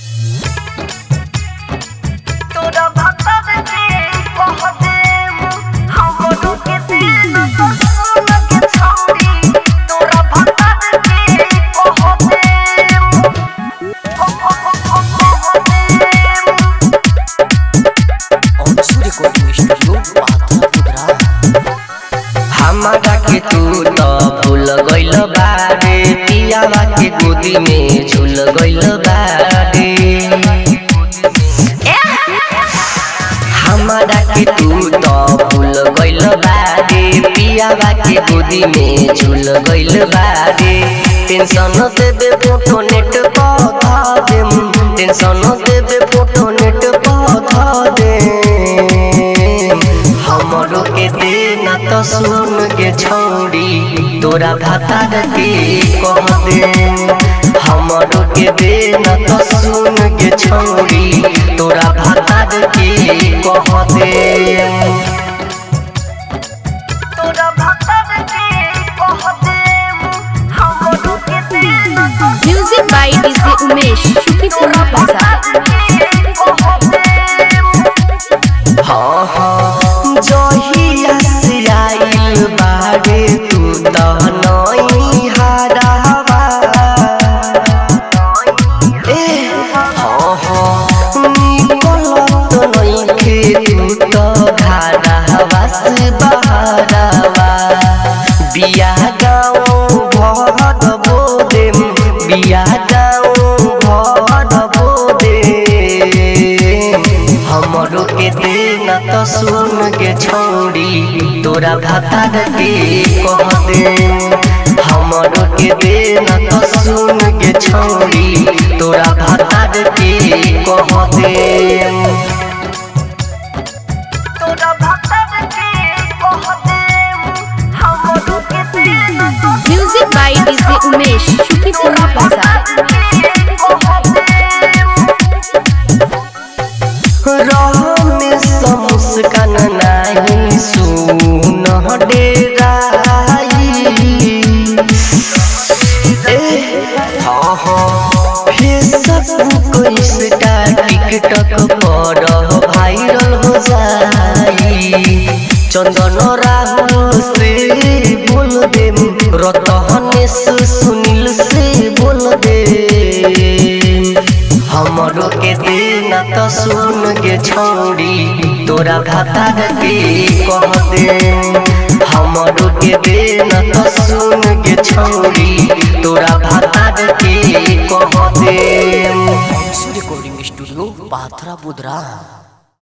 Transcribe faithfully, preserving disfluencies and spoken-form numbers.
तोरा भाता दे कह दे हमरो के दिन तो सुन के छौरी तोरा भाता दे कह दे अंशु रिकॉर्डिंग स्टूडियो पाथरा हमारा के तू तो भूल गइल बारे पियावा के गोदी में झूल गइल बारे हमारा के तू तो भूल गइल बारे पियावा के गोदी में झूल गइल बारे टेंशन देबे फोटो नेट पौधा दे टेंशन देबे फोटो नेट पौधा दे हमरो के दे ना तो सुन के छौरी तोरा भाता के कह दे हमरो के दे ना तो सुन के छौरी तोरा भाता के कह दे तोरा भाता दे कह दे हमरो के दिन तो music by DJ Umesh Shukipura बाजार। हाँ हाँ जहिया से आइल बारे तू तो नहीं हारावा ए हाँ हाँ निकलत नहीं खे तू तो घारावा से बहारावा बिया गाँव भर बोदे बिया गाँव भर बोदे हमरो के दे ना तो सुन के छौरी तोरा भाता के कह दे हमरो के दे ना तो सुन के छौरी तोरा भाता के कह दे तोरा भाता दे कह दे हमरो के दिन तो music by DJ Umesh Shukipura बाजार। मुस्कान नहीं सुन डेराई हाँ हाँ फेसबुक इंस्टा टिकटॉक पर वायरल हो जाई चंदन राहुल से बोल दे रतनेश सुनील से बोल दे हमरो के दे ना तो सुन के छौरी तोरा भाता के कह दे हमरो के दे ना तो सुन के छौरी तोरा भाता के कह दे अंशु रिकॉर्डिंग स्टूडियो पाथरा बुधरा।